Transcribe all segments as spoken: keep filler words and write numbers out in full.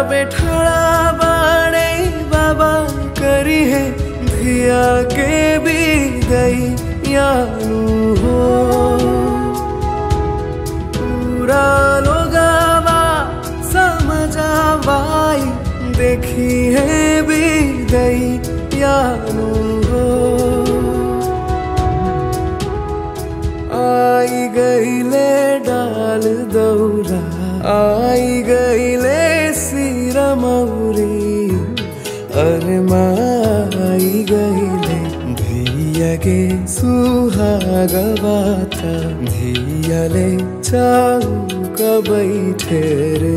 बेठाड़ा बाणे बाबा करी है धिया के भी गई यानू हो पूरा लोगावा समझावाई देखी है भी गई यानू हो आई गई ले डाल दौरा आई गई ले सिरा मौरी अरे माई गई ले धिया के सुहागवाता धिया ले चाउक बैठे रे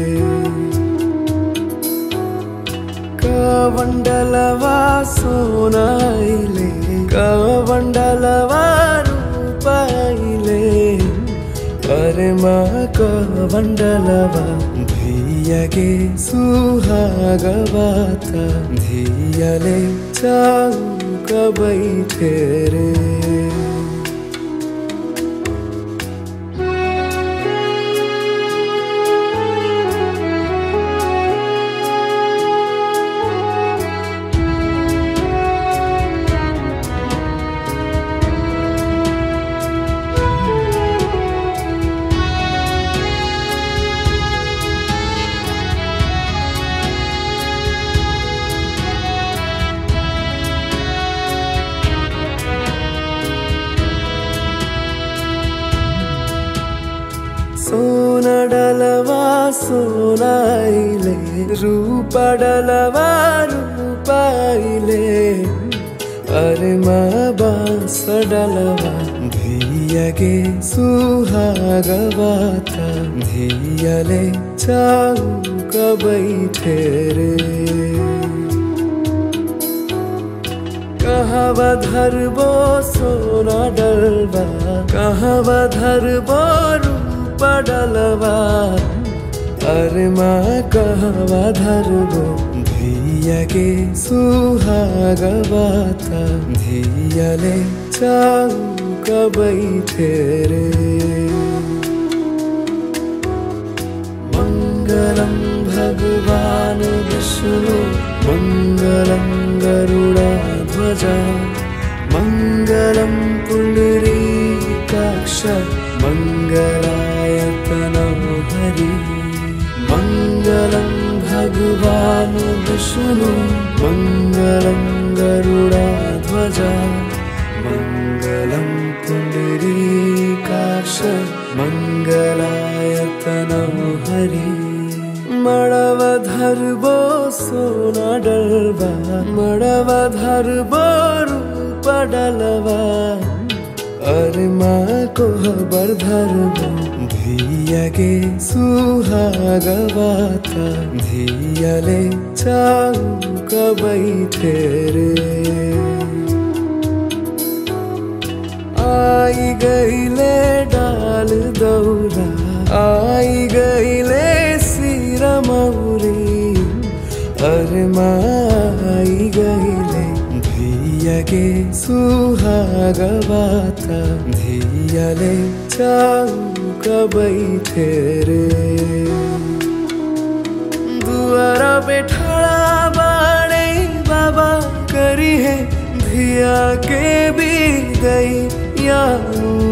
कवंडलवा सोनाइले कवंडलवा रूपाइले अरे माँ कवंडलवा धिया के सुहागवाता धिया ले चाउक बैठे रे सोना डलवा सोनाइले रूपा डलवा रूपाइले अरे माँ बांस डलवा धिया के सुहागवाता धिया ले चाउक बैठे रे कहवा धरबो सोना डलवा कहवा धरबो डलवा अरे माँ कहवा धरबो धिया के सुहागवाता धिया ले चाउक बैठे रे मंगलम भगवान विष्णु मंगलम गरुड़ध्वजा मंगलम पुंडरीकाक्ष मंगलायतनो हरि मंगलम भगवान विष्णु मंगलम गरुड़ध्वजा मंगलम पुंडरीकाक्ष मंगलायतनो हरि मड़व धरबो सोना डलवा मड़व धरबो रूप डलवा अरे माँ को बर धरबो धिया के सुहागवाता धिया ले चाउक बैठे रे आई गई ले डाल दौरा आई गई ले सिरा मौरी अरे माँ आई गई ले धिया के सुहागवाता धिया ले चाउक बैठे रे दुआरा बेठाड़ा बाणे बाबा करी है धिया के भी गई यानू